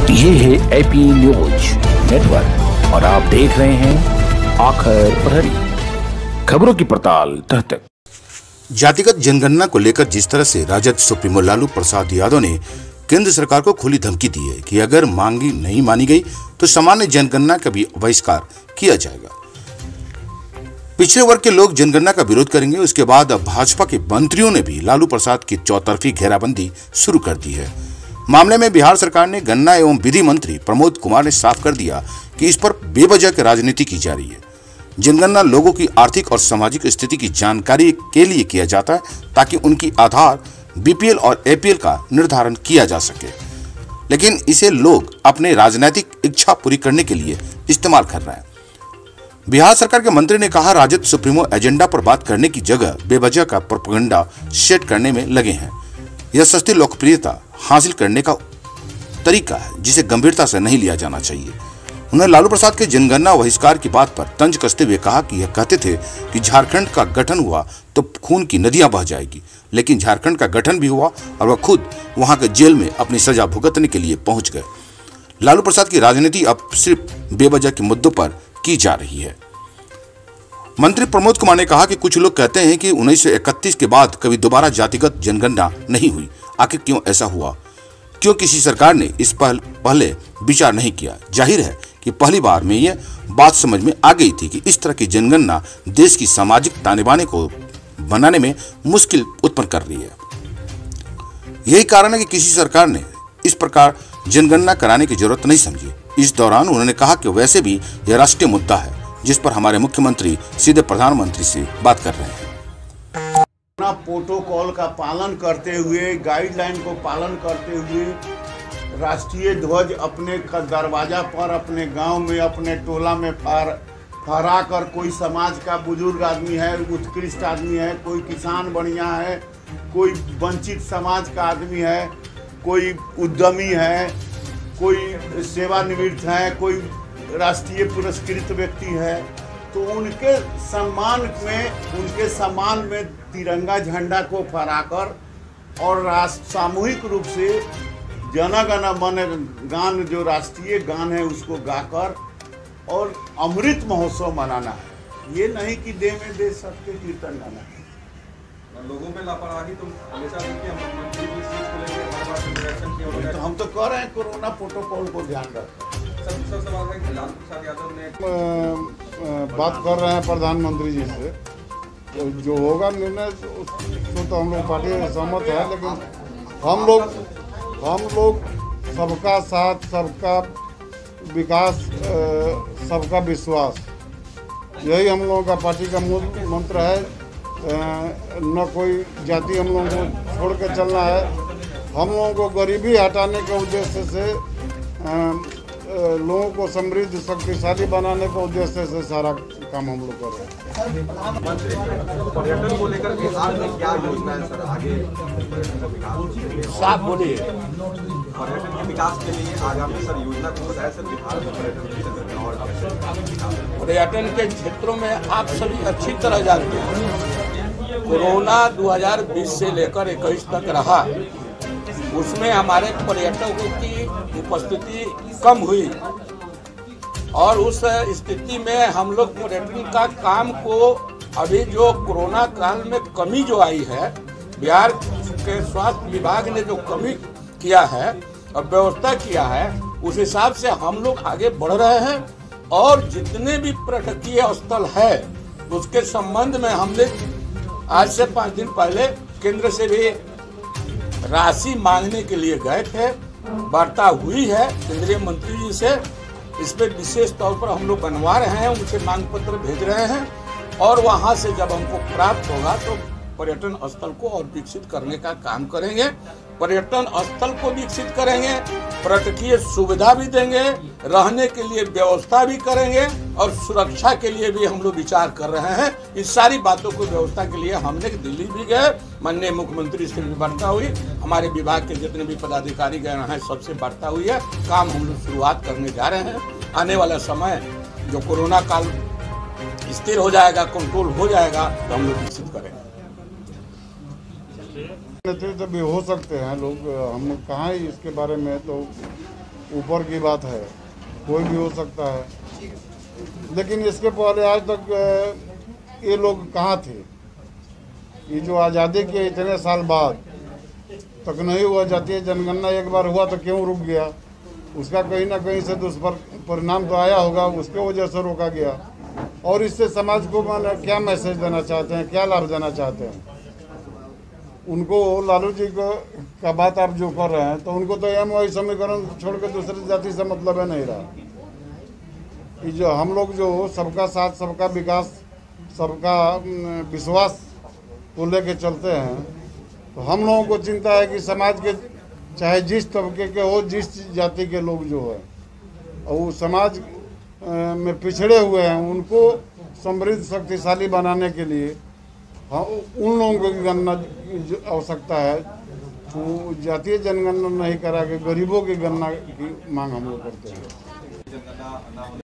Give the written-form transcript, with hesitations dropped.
ये है AP news network और आप देख रहे हैं आखिर प्रहरी, खबरों की पड़ताल तह तक। जातिगत जनगणना को लेकर जिस तरह से राजद सुप्रीमो लालू प्रसाद यादव ने केंद्र सरकार को खुली धमकी दी है कि अगर मांगी नहीं मानी गई तो सामान्य जनगणना का भी बहिष्कार किया जाएगा। पिछड़े वर्ग के लोग जनगणना का विरोध करेंगे। उसके बाद अब भाजपा के मंत्रियों ने भी लालू प्रसाद की चौतरफी घेराबंदी शुरू कर दी है। मामले में बिहार सरकार ने गन्ना एवं विधि मंत्री प्रमोद कुमार ने साफ कर दिया कि इस पर बेवजह की राजनीति की जा रही है। जनगणना लोगों की आर्थिक और सामाजिक स्थिति की जानकारी के लिए किया जाता है ताकि उनकी आधार बीपीएल और एपीएल का निर्धारण किया जा सके, लेकिन इसे लोग अपने राजनीतिक इच्छा पूरी करने के लिए इस्तेमाल कर रहे हैं। बिहार सरकार के मंत्री ने कहा, राजद सुप्रीमो एजेंडा पर बात करने की जगह बेवजह का प्रोपेगेंडा सेट करने में लगे हैं। यह सस्ती लोकप्रियता हासिल करने का तरीका है जिसे गंभीरता से नहीं लिया जाना चाहिए। उन्होंने लालू प्रसाद के जनगणना बहिष्कार की बात पर तंज कसते हुए कहा कि यह कहते थे कि झारखंड का गठन हुआ तो खून की नदियां बह जाएगी, लेकिन झारखंड का गठन भी हुआ और वह खुद वहां के जेल में अपनी सजा भुगतने के लिए पहुंच गए। लालू प्रसाद की राजनीति अब सिर्फ बेवजह के मुद्दों पर की जा रही है। मंत्री प्रमोद कुमार ने कहा कि कुछ लोग कहते हैं कि 1931 के बाद कभी दोबारा जातिगत जनगणना नहीं हुई। आखिर क्यों ऐसा हुआ? क्यों किसी सरकार ने इस पर पहले विचार नहीं किया? जाहिर है कि पहली बार में यह बात समझ में आ गई थी कि इस तरह की जनगणना देश की सामाजिक ताने बाने को बनाने में मुश्किल उत्पन्न कर रही है। यही कारण है कि किसी सरकार ने इस प्रकार जनगणना कराने की जरूरत नहीं समझी। इस दौरान उन्होंने कहा कि वैसे भी यह राष्ट्रीय मुद्दा है जिस पर हमारे मुख्यमंत्री सीधे प्रधानमंत्री से बात कर रहे हैं। प्रोटोकॉल का पालन करते हुए, गाइडलाइन को पालन करते हुए राष्ट्रीय ध्वज अपने दरवाजा पर, अपने गांव में, अपने टोला में फहरा कर, कोई समाज का बुजुर्ग आदमी है, उत्कृष्ट आदमी है, कोई किसान बढ़िया है, कोई वंचित समाज का आदमी है, कोई उद्यमी है, कोई सेवानिवृत्त है, कोई राष्ट्रीय पुरस्कृत व्यक्ति है, तो उनके सम्मान में तिरंगा झंडा को फहराकर और सामूहिक रूप से जन गण मन गान, जो राष्ट्रीय गान है, उसको गाकर और अमृत महोत्सव मनाना है। ये नहीं कि दे में दे सबके कीर्तन गाना है। लोगों में लापरवाही तो हमेशा देखिए, हम तो कह रहे हैं कोरोना प्रोटोकॉल को ध्यान रखें। सवाल है कि लालू प्रसाद यादव ने बात कर रहे हैं प्रधानमंत्री जी से, तो जो होगा निर्णय उसको तो हम लोग पार्टी सहमत है, लेकिन हम लोग सबका साथ, सबका विकास, सबका विश्वास, यही हम लोगों का पार्टी का मूल मंत्र है। न कोई जाति हम लोगों को छोड़ के चलना है। हम लोगों को गरीबी हटाने के उद्देश्य से, लोगों को समृद्ध शक्तिशाली बनाने के उद्देश्य से सारा काम हम लोग कर रहे हैं। पर्यटन को लेकर बिहार में क्या योजना है सर आगे? साफ बोलिए। पर्यटन के विकास के लिए आगामी सर योजना को बताया सर, बिहार में पर्यटन के क्षेत्रों में आप सभी अच्छी तरह जानते हैं, कोरोना 2020 से लेकर 21 तक रहा, उसमें हमारे पर्यटकों की उपस्थिति कम हुई और उस स्थिति में हम लोग पर्यटन का काम को, अभी जो कोरोना काल में कमी जो आई है, बिहार के स्वास्थ्य विभाग ने जो कमी किया है और व्यवस्था किया है, उस हिसाब से हम लोग आगे बढ़ रहे हैं और जितने भी पर्यटकीय स्थल है उसके संबंध में हमने आज से 5 दिन पहले केंद्र से भी राशि मांगने के लिए गए थे। वार्ता हुई है केंद्रीय मंत्री जी से, इस पर विशेष तौर पर हम लोग बनवा रहे हैं, उनसे मांग पत्र भेज रहे हैं और वहां से जब हमको प्राप्त होगा तो पर्यटन स्थल को और विकसित करने का काम करेंगे। पर्यटन स्थल को विकसित करेंगे, पर्यटकीय सुविधा भी देंगे, रहने के लिए व्यवस्था भी करेंगे और सुरक्षा के लिए भी हम लोग विचार कर रहे हैं। इस सारी बातों को व्यवस्था के लिए हमने दिल्ली भी गए, माननीय मुख्यमंत्री से भी वार्ता हुई, हमारे विभाग के जितने भी पदाधिकारी गए हैं सबसे वार्ता हुई है। काम हम लोग शुरुआत करने जा रहे हैं। आने वाला समय जो कोरोना काल स्थिर हो जाएगा, कंट्रोल हो जाएगा, तो हम लोग विकसित करेंगे। नेतृत्व भी हो सकते हैं लोग, हम कहाँ इसके बारे में तो ऊपर की बात है, कोई भी हो सकता है। लेकिन इसके पहले आज तक ये लोग कहाँ थे? ये जो आज़ादी के इतने साल बाद तक नहीं हुआ, जातीय जनगणना एक बार हुआ तो क्यों रुक गया? उसका कहीं ना कहीं से दुष्परिणाम तो आया होगा, उसके वजह से रोका गया। और इससे समाज को क्या मैसेज देना चाहते हैं, क्या लाभ देना चाहते हैं? उनको लालू जी को का बात आप जो कर रहे हैं तो उनको तो MOI समीकरण छोड़ के दूसरी जाति से मतलब है नहीं रहा। ये जो हम लोग जो सबका साथ, सबका विकास, सबका विश्वास को लेके चलते हैं, तो हम लोगों को चिंता है कि समाज के चाहे जिस तबके के हो, जिस जाति के लोग जो है और वो समाज में पिछड़े हुए हैं, उनको समृद्ध शक्तिशाली बनाने के लिए हाँ उन लोगों की गणना आवश्यकता है। तो जातीय जनगणना नहीं करा के गरीबों की गणना की मांग हम लोग करते हैं।